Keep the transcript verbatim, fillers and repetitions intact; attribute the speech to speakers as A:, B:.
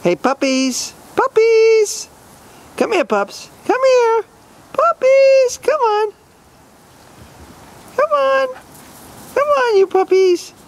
A: Hey, puppies! Puppies! Come here, pups. Come here. Puppies! Come on. Come on. Come on, you puppies.